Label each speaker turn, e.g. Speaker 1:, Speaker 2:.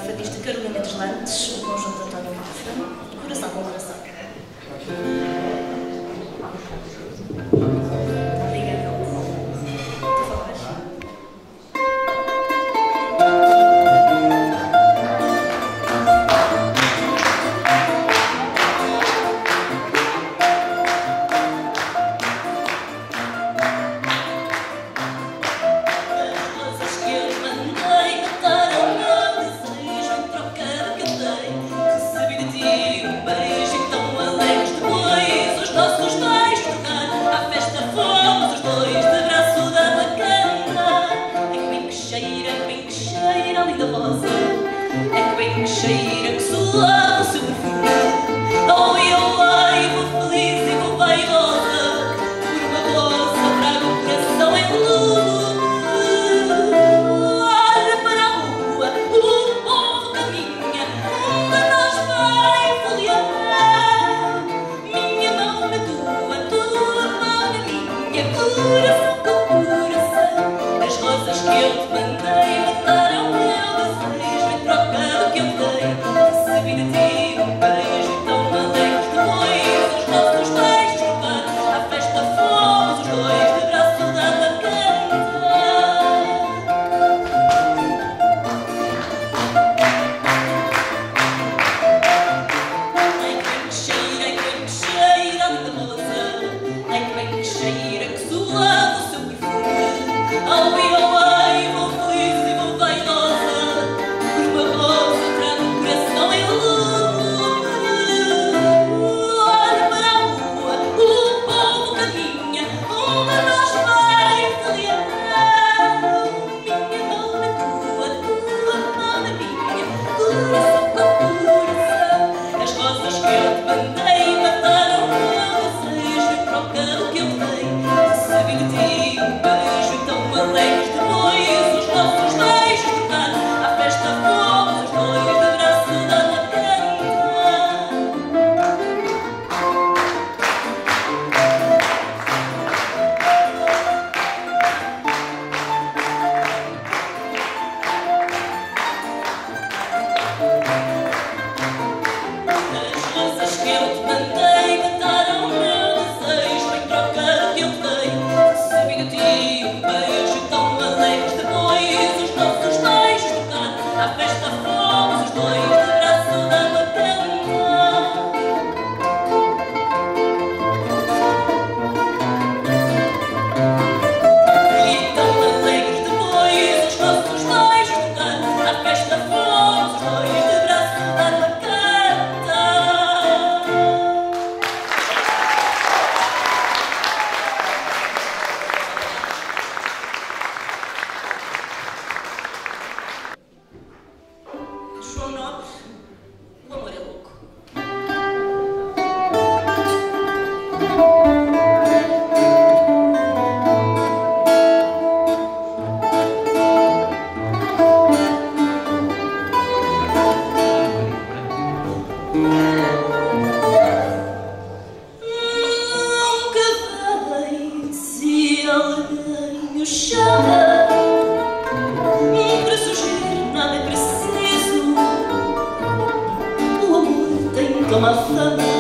Speaker 1: fadista Carolina Deslandes, o conjunto António Mafra, Coração com Coração. Obrigada. Tu falas?
Speaker 2: Cheira que suava o seu perfume. Oh, e eu levo feliz e vou vaidosa, por uma bolsa trago o coração em lume. Olha para a rua, o povo caminha, onde nós vai folhear. Minha mão na tua mão na minha, coração com coração. As rosas que eu te mandei mataram meu desejo em troca do que eu dei. Recebi de ti um beijo tão alegre. Depois os nossos beijos trocar, à festa fomos os dois de braço dado a cantar. Ai que bem que cheira a linda moça. Ai que bem que cheira que suava o seu perfume. Ao e vou feliz e vou vaidosa, por uma bolsa trago o coração em lume. Olha para a rua, o povo caminha, onde nós vai folhear. Minha mão na tua mão na minha, coração com coração. As rosas que eu te mandei mataram o meu desejo em troca do que eu dei. Recebi de ti um beijo tão alegre. Depois os nossos beijos trocar, à festa fomos os dois de braço dado a cantar. As rosas que eu te mandei mataram o meu desejo em troca do que eu dei. Recebi de ti um beijo tão alegre. Depois os nossos beijos trocar, à festa fomos os dois de braço dado a cantar. E tão alegres depois os nossos beijos trocar, à festa fomos os dois de braço dado a cantar. João Nobre, o amor é louco. Nunca vai se alguém o chama para surgir, nada é preciso. O amor tem toma fama.